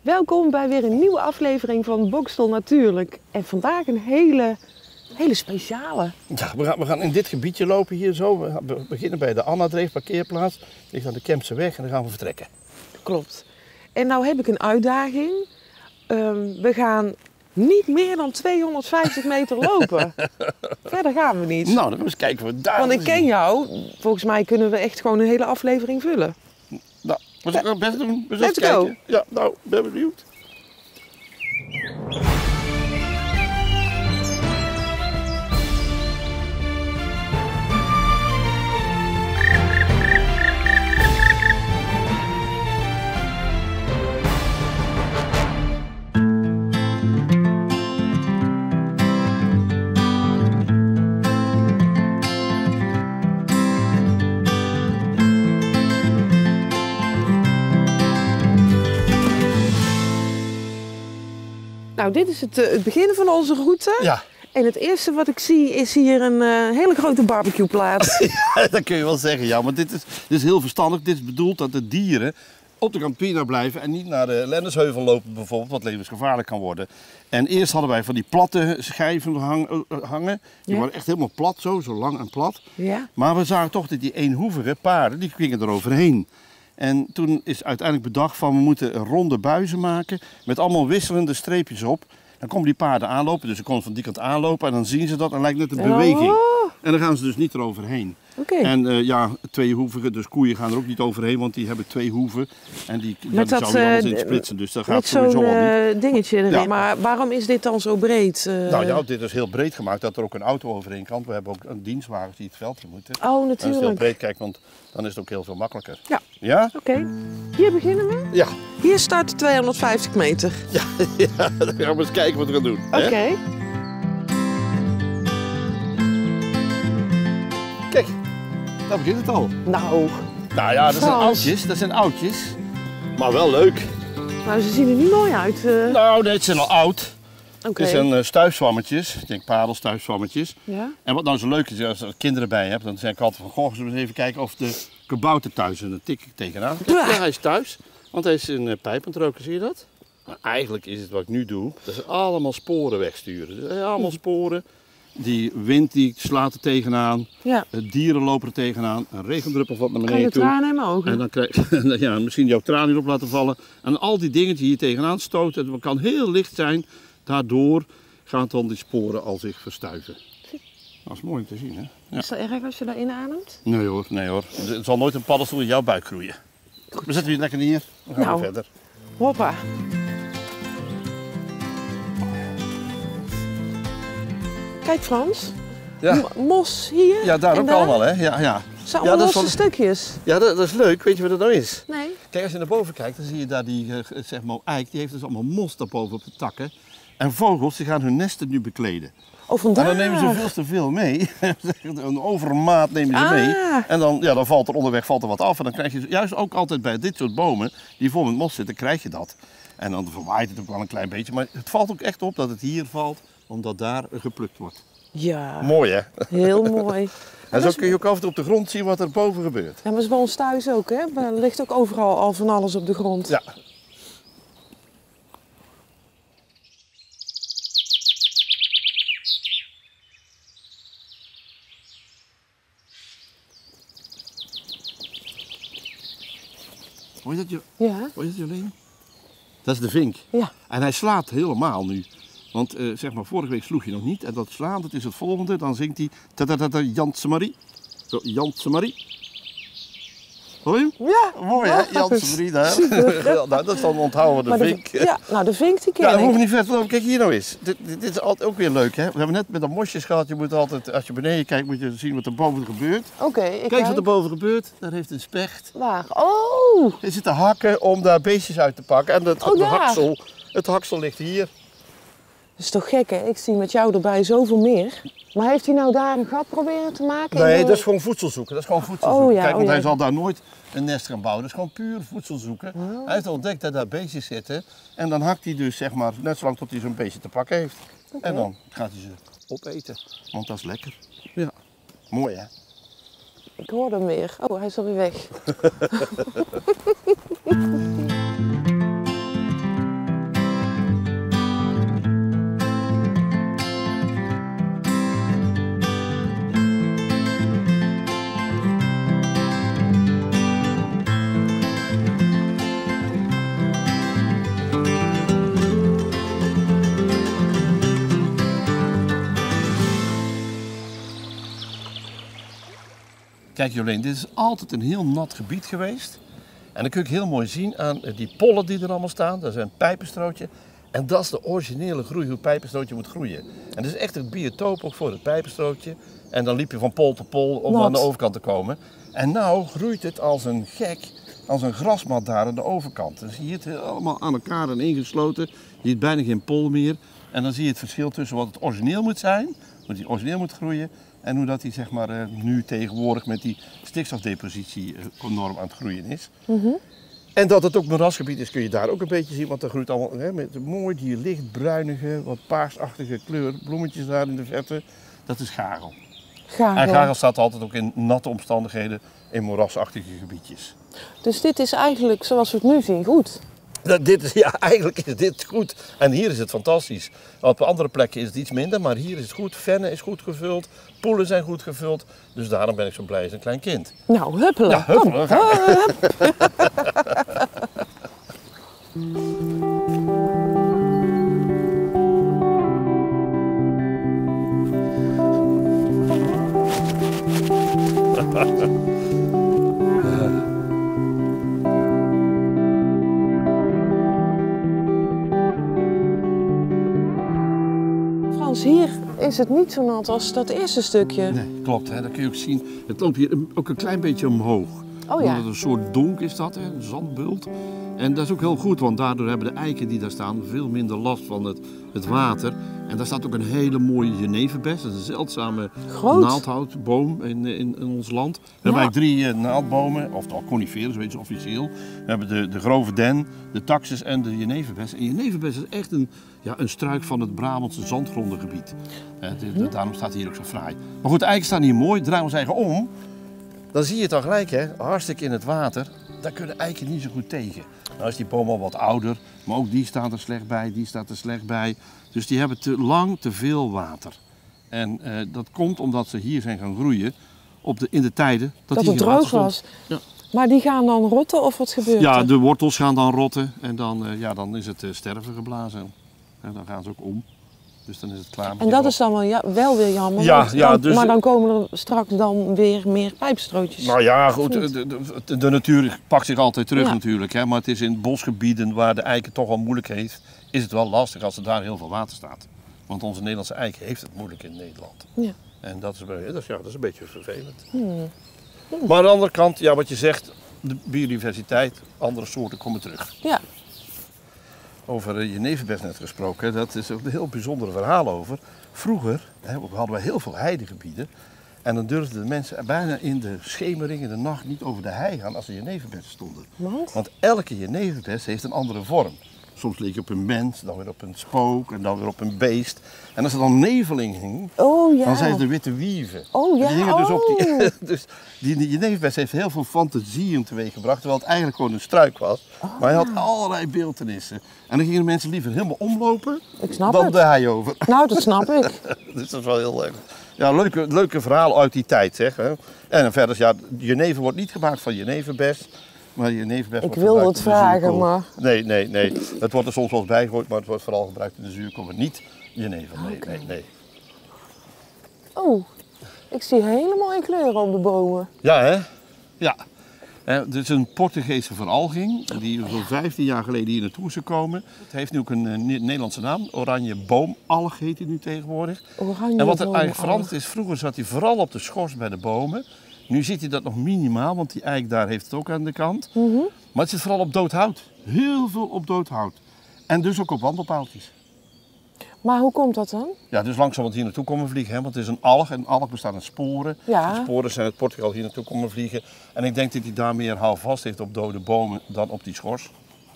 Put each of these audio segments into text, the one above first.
Welkom bij weer een nieuwe aflevering van Boxtel Natuurlijk. En vandaag een hele speciale. Ja, we gaan in dit gebiedje lopen hier zo. We beginnen bij de Annadreef parkeerplaats. Ligt aan de Kempse weg en dan gaan we vertrekken. Klopt. En nou heb ik een uitdaging. We gaan niet meer dan 250 meter lopen. Verder gaan we niet. Nou, dan gaan we eens kijken wat daar Want ik ken jou. Volgens mij kunnen we echt gewoon een hele aflevering vullen. Nou, we gaan het best doen. We zullen Let's eens go. kijken. Ja, nou, ben benieuwd. Nou, dit is het begin van onze route. Ja, En het eerste wat ik zie is hier een hele grote barbecueplaats. ja, dat kun je wel zeggen. Ja, maar dit is heel verstandig. Dit is bedoeld dat de dieren op de Campina blijven en niet naar de Lennesheuvel lopen bijvoorbeeld, wat levensgevaarlijk kan worden. En eerst hadden wij van die platte schijven hangen. Die Ja. waren echt helemaal plat zo lang en plat. Ja. Maar we zagen toch dat die eenhoevige paarden, die gingen er overheen. En toen is uiteindelijk bedacht van we moeten een ronde buizen maken met allemaal wisselende streepjes op. Dan komen die paarden aanlopen, dus ze komen van die kant aanlopen en dan zien ze dat en lijkt net een beweging. Oh, En dan gaan ze dus niet eroverheen. oké. En ja, tweehoevige, dus koeien gaan er ook niet overheen, want die hebben twee hoeven. En die Met dat, zouden alles in splitsen, dus dat gaat Met sowieso zo'n al niet. dingetje erin. Ja. Maar waarom is dit dan zo breed? Nou ja, dit is heel breed gemaakt, dat er ook een auto overheen kan. We hebben ook een dienstwagens die het veld in moeten. Oh, En dat is heel natuurlijk. breed, kijk, want dan is het ook heel veel makkelijker. Ja. Ja? Oké. Hier beginnen we. Ja. Hier start 250 meter. Ja, ja, dan gaan we eens kijken wat we gaan doen. Oké. Hè? Kijk, daar begint het al. Nou, Nou ja, dat zijn Frans. oudjes, dat zijn oudjes. Maar wel leuk. nou, ze zien er niet mooi uit. Nou, nee, het zijn al oud. Oké. Het zijn stuifzwammetjes, ik denk padelstuifzwammetjes. Ja? En wat nou zo leuk is, als er kinderen bij hebt, dan zeg ik altijd van, goh, zullen we eens even kijken of de kabouter thuis is. En dan tik ik tegenaan. Ja. Ja, hij is thuis, want hij is een pijp aan het roken, zie je dat? Maar eigenlijk is het wat ik nu doe, dat is allemaal sporen wegsturen. Dus allemaal sporen. Die wind die slaat er tegenaan, Ja. dieren lopen er tegenaan, een regendruppel valt naar Krijg je beneden toe. tranen in mijn ogen? En dan krijg je ja, misschien jouw tranen hierop laten vallen. En al die dingen die hier tegenaan stoten, het kan heel licht zijn. Daardoor gaan dan die sporen al zich verstuiven. Dat is mooi om te zien, hè? Ja. Is dat erg als je dat inademt? Nee hoor, nee hoor. Er zal nooit een paddenstoel in jouw buik groeien. We zetten hier lekker neer, dan gaan Nou. we verder. Hoppa. Kijk Frans, Ja, mos hier. ja daar en ook allemaal, hè? Ja, ja. Zijn Ja, allemaal dat is losse stukjes. Ja, dat is leuk. Weet je wat dat nou is? Nee. Kijk, als je naar boven kijkt, dan zie je daar die zeg maar, eik. Die heeft dus allemaal mos daarboven op de takken. En vogels die gaan hun nesten nu bekleden. Oh, En vandaar. dan nemen ze veel te veel mee. Een overmaat nemen ze Ah. mee. En dan valt er onderweg wat af. En dan krijg je juist ook altijd bij dit soort bomen die vol met mos zitten, krijg je dat. En dan verwaait het ook wel een klein beetje. Maar het valt ook echt op dat het hier valt, omdat daar geplukt wordt. Ja, Mooi hè? heel mooi. En zo kun je ook af en toe op de grond zien wat er boven gebeurt. Ja, maar is bij ons thuis ook, hè? Er ligt ook overal al van alles op de grond. Ja. Hoor je dat, Ja? hoor je dat, Jolien? Dat is de vink. Ja. En hij slaat helemaal nu. Want zeg maar, vorige week sloeg je nog niet. En dat slaan, dat is het volgende. Dan zingt hij ta-ta-ta-ta, Janse Marie. Zo, Janse Marie. Hoor je hem? Ja. Mooi hè, Janse Marie daar. Ja, nou, dat is dan onthouden de Maar vink. ja, nou de vink die Ja, ken we ik. hoeven niet ver te lopen. Kijk hier nou eens. Dit is altijd ook weer leuk hè. We hebben net met de mosjes gehad. Je moet altijd, als je beneden kijkt, moet je zien wat er boven gebeurt. Oké, ik Kijk wat er boven gebeurt. Daar heeft een specht. Waar? Oh! Hij zit te hakken om daar beestjes uit te pakken. En het daar. haksel ligt hier. Dat is toch gek, hè? Ik zie met jou erbij zoveel meer. Maar heeft hij nou daar een gat proberen te maken? Nee, In de- dat is gewoon voedsel zoeken. Dat is gewoon voedsel Oh, zoeken. ja, Kijk, want oh, hij ja. zal daar nooit een nest gaan bouwen. Dat is gewoon puur voedsel zoeken. Oh. Hij heeft ontdekt dat daar beestjes zitten. En dan hakt hij dus zeg maar net zolang tot hij zo'n beestje te pakken heeft. Oké. En dan gaat hij ze opeten. Want dat is lekker. Ja. Mooi hè? Ik hoor hem weer. Oh, hij is alweer weg. Kijk Jolien, dit is altijd een heel nat gebied geweest. En dan kun je heel mooi zien aan die pollen die er allemaal staan. Dat is een pijpenstrootje. En dat is de originele groei, hoe het pijpenstrootje moet groeien. En dat is echt het biotoop ook voor het pijpenstrootje. En dan liep je van pol tot pol om aan de overkant te komen. En nou groeit het als een gek, als een grasmat daar aan de overkant. Dan zie je het allemaal aan elkaar en ingesloten. Je ziet bijna geen pol meer. En dan zie je het verschil tussen wat het origineel moet zijn, hoe die origineel moet groeien. En hoe dat die zeg maar, nu tegenwoordig met die stikstofdepositie enorm aan het groeien is. En dat het ook moerasgebied is kun je daar ook een beetje zien. Want er groeit allemaal met mooi die lichtbruinige, wat paarsachtige kleur. Bloemetjes daar in de verte. Dat is gagel. En gagel staat altijd ook in natte omstandigheden in moerasachtige gebiedjes. Dus dit is eigenlijk, zoals we het nu zien, goed? Eigenlijk is dit goed. En hier is het fantastisch. Op andere plekken is het iets minder, maar hier is het goed. Vennen is goed gevuld, poelen zijn goed gevuld. Dus daarom ben ik zo blij als een klein kind. Nou, huppelen. Ja, huppelen. Frans, hier is het niet zo nat als dat eerste stukje. Nee, klopt. Hè. Dat kun je ook zien. Het loopt hier ook een klein beetje omhoog. Oh ja. Omdat het een soort donk is dat, hè, een zandbult. En dat is ook heel goed, want daardoor hebben de eiken die daar staan veel minder last van het water. En daar staat ook een hele mooie jeneverbes. Dat is een zeldzame naaldhoutboom in ons land. We hebben eigenlijk 3 naaldbomen, of coniferen, zo heet ze officieel. We hebben de grove den, de taxus en de jeneverbes. En jeneverbes is echt een struik van het Brabantse zandgrondengebied. Daarom staat hij hier ook zo fraai. Maar goed, de eiken staan hier mooi, draaien we ons eigen om. Dan zie je het al gelijk, hè, hartstikke in het water. Daar kunnen eiken niet zo goed tegen. Nou is die boom al wat ouder, maar ook die staat er slecht bij, die staat er slecht bij. Dus die hebben te veel water. En dat komt omdat ze hier zijn gaan groeien in de tijden dat het droog was. Ja. Maar die gaan dan rotten of wat gebeurt er? Ja, de wortels gaan dan rotten en dan is het sterven geblazen. En dan gaan ze ook om. Dus dan is het klaar. En dat is dan wel weer jammer. Maar dan komen er straks dan weer meer pijpstrootjes. Nou ja, goed. De natuur pakt zich altijd terug natuurlijk. Hè, maar het is in bosgebieden waar de eiken toch wel moeilijk heeft, is het wel lastig als er daar heel veel water staat. Want onze Nederlandse eik heeft het moeilijk in Nederland. Ja. En dat is een beetje vervelend. Maar aan de andere kant, wat je zegt, de biodiversiteit, andere soorten komen terug. Ja. Over jeneverbes net gesproken, dat is ook een heel bijzonder verhaal over. Vroeger hadden we heel veel heidegebieden en dan durfden de mensen bijna in de schemering, in de nacht, niet over de hei gaan als er jeneverbessen stonden. Wat? Want elke jeneverbes heeft een andere vorm. Soms leek je op een mens, dan weer op een spook en dan weer op een beest. En als er dan neveling hing, dan zijn ze de witte wieven. Die hingen dus op dus die jeneverbes heeft heel veel fantasieën teweeggebracht, terwijl het eigenlijk gewoon een struik was. Maar hij had allerlei beeltenissen. En dan gingen de mensen liever helemaal omlopen dan de hei over. Nou, dat snap ik. Dus dat is wel heel leuk. Ja, leuke verhaal uit die tijd, zeg. Hè. En verder, jenever wordt niet gemaakt van jeneverbes. Maar jeneverbes ik wilde het vragen, maar... Nee. Het wordt er soms wel eens bijgegooid, maar het wordt vooral gebruikt in de zuurkool, maar niet jenever. Nee. Oh, ik zie hele mooie kleuren op de bomen. Ja, hè? Ja. Dit is een Portugese veralging, die zo'n 15 jaar geleden hier naartoe is gekomen. Het heeft nu ook een Nederlandse naam, oranje boomalg heet hij nu tegenwoordig. En wat er eigenlijk veranderd is, vroeger zat hij vooral op de schors bij de bomen. Nu ziet hij dat nog minimaal, want die eik daar heeft het ook aan de kant. Maar het zit vooral op dood hout. Heel veel op dood hout. En dus ook op wandelpaaltjes. Maar hoe komt dat dan? Ja, dus langzaam wat hier naartoe komen vliegen. Hè? Want het is een alg en een alg bestaat uit sporen. Ja. De sporen zijn uit Portugal hier naartoe komen vliegen. En ik denk dat hij daar meer houvast heeft op dode bomen dan op die schors.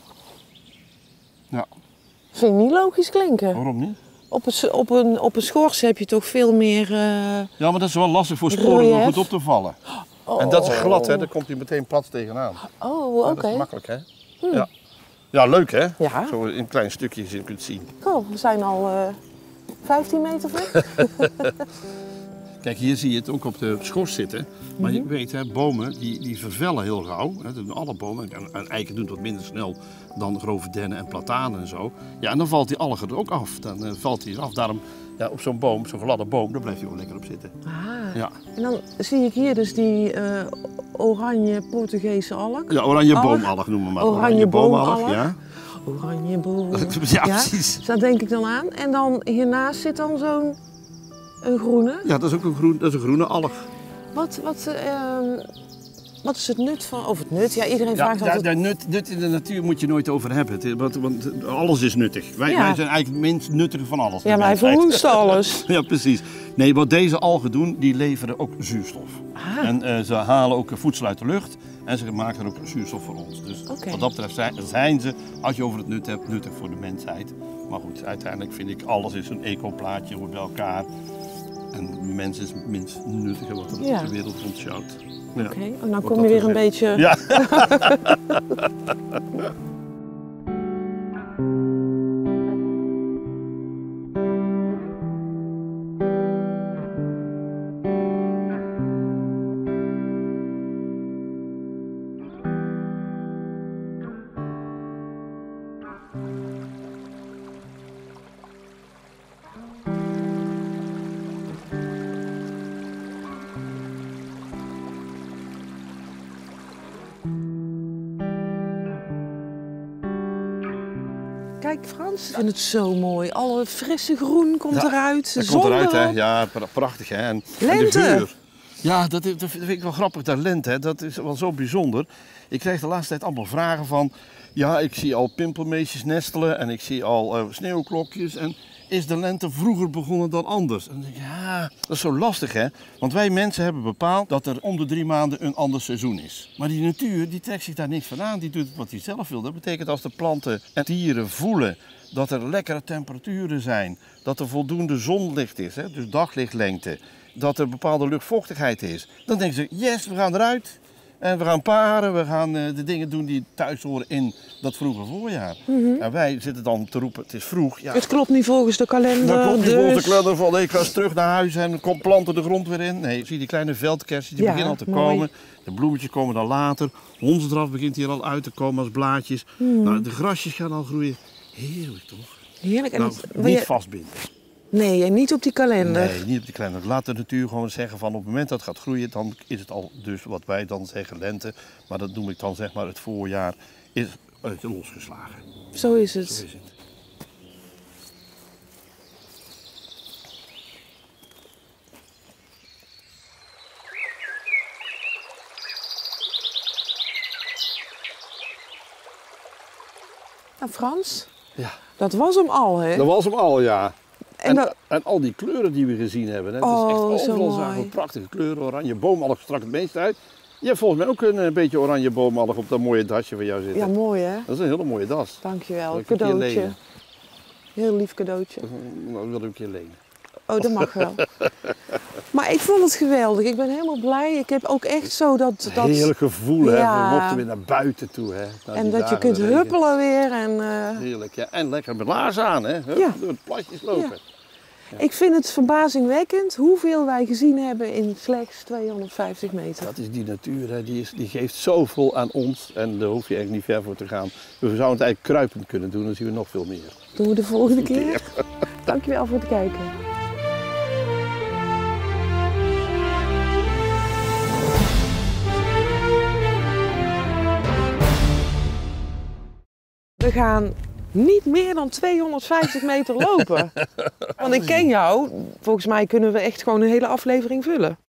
Ja. Vind je niet logisch klinken? Waarom niet? Op een schors heb je toch veel meer... Ja, maar dat is wel lastig voor sporen om goed op te vallen. En dat is glad, hè? Daar komt hij meteen plat tegenaan. Oh, oké. Dat is makkelijk, hè? Ja. Ja, leuk, hè? Ja. Zo in klein stukjes je kunt zien. Oh, we zijn al 15 meter weg. Kijk, hier zie je het ook op de schors zitten. Maar je weet, hè, bomen die vervellen heel gauw. Hè, dat doen alle bomen. En eiken doen het wat minder snel dan grove dennen en platanen en zo. Ja, en dan valt die alge er ook af. Dan valt hij af. Daarom Ja, op zo'n boom, zo'n gladde boom, daar blijft hij ook lekker op zitten. Ah. Ja, En dan zie ik hier dus die oranje Portugese alk. ja, oranje boomalg noemen we maar. Oranje boomalg. Ja. Oranje boom. Ja, precies. Dus daar denk ik dan aan. En dan hiernaast zit dan zo'n groene. Ja, dat is ook een groene alg. Wat is het nut van, of het nut? Ja, iedereen Ja, vraagt altijd. nut in de natuur moet je nooit over hebben. Want alles is nuttig. Wij zijn eigenlijk het minst nuttige van alles. Ja, maar hij verwoest alles. Ja, precies. Nee, wat deze algen doen, die leveren ook zuurstof. Ah. En ze halen ook voedsel uit de lucht en ze maken er ook zuurstof voor ons. Dus wat dat betreft zijn ze, als je over het nut hebt, nuttig voor de mensheid. Maar goed, uiteindelijk vind ik alles is een ecoplaatje, hoort bij elkaar. En de mens is het minst nuttige wat er op de wereld rondschouwt. Ja. Oké, en dan kom je weer een beetje... Ja. Kijk Frans, ik vind het zo mooi. Alle frisse groen komt eruit, de dat zon komt eruit, hè? erop. Ja, prachtig hè. En Lente. En de geur. Ja, dat vind ik wel grappig, dat lente, hè. Dat is wel zo bijzonder. Ik krijg de laatste tijd allemaal vragen van, ja, ik zie al pimpelmeesjes nestelen en ik zie al sneeuwklokjes. En is de lente vroeger begonnen dan anders? En dan denk ik, ja, dat is zo lastig hè. Want wij mensen hebben bepaald dat er om de 3 maanden een ander seizoen is. Maar die natuur, die trekt zich daar niks van aan. Die doet wat hij zelf wil. Dat betekent als de planten en dieren voelen dat er lekkere temperaturen zijn. Dat er voldoende zonlicht is, hè, dus daglichtlengte. Dat er bepaalde luchtvochtigheid is. Dan denken ze, yes, we gaan eruit. En we gaan paren, we gaan de dingen doen die thuis horen in dat vroege voorjaar. En wij zitten dan te roepen, het is vroeg. Ja, Het klopt niet volgens de kalender. dat klopt niet dus... volgens de kalender van, ik ga eens terug naar huis en kom planten de grond weer in. Nee, zie je die kleine veldkersen, die beginnen al te komen. De bloemetjes komen dan later. Hondsdraf begint hier al uit te komen als blaadjes. Nou, de grasjes gaan al groeien. Heerlijk toch? Heerlijk. En Nou, niet vastbinden. Nee, en niet op die kalender. Nee, niet op die kalender. Laat de natuur gewoon zeggen van op het moment dat het gaat groeien, dan is het al dus wat wij dan zeggen lente. Maar dat noem ik dan zeg maar het voorjaar is losgeslagen. Zo is het. Zo is het. Nou Frans, Ja. dat was hem al hè? Dat was hem al, ja. En En al die kleuren die we gezien hebben. Hè. Oh, het is echt zo overal mooi. zagen we prachtige kleuren. Oranje boomalg strak het meest uit. Je hebt volgens mij ook een beetje oranje boomalg op dat mooie dasje van jou zitten. Ja, mooi hè? Dat is een hele mooie das. Dankjewel, Zal ik een keer cadeautje. lenen? Heel lief cadeautje. Dat wil ik een keer lenen. Oh, dat mag wel. Maar ik vond het geweldig. Ik ben helemaal blij. Ik heb ook echt zo dat... Heerlijk gevoel hè. Ja. We mochten weer naar buiten toe hè. Na En die dat je dagen kunt de regen. huppelen weer. En, Heerlijk ja. En lekker met laarzen aan hè. Hup, Ja. door het plasjes lopen. Ik vind het verbazingwekkend hoeveel wij gezien hebben in slechts 250 meter. Dat is die natuur hè. Die geeft zoveel aan ons. En daar hoef je eigenlijk niet ver voor te gaan. We zouden het eigenlijk kruipend kunnen doen. Dan zien we nog veel meer. Doen we de volgende keer. Dankjewel voor het kijken. We gaan niet meer dan 250 meter lopen. Want ik ken jou. Volgens mij kunnen we echt gewoon een hele aflevering vullen.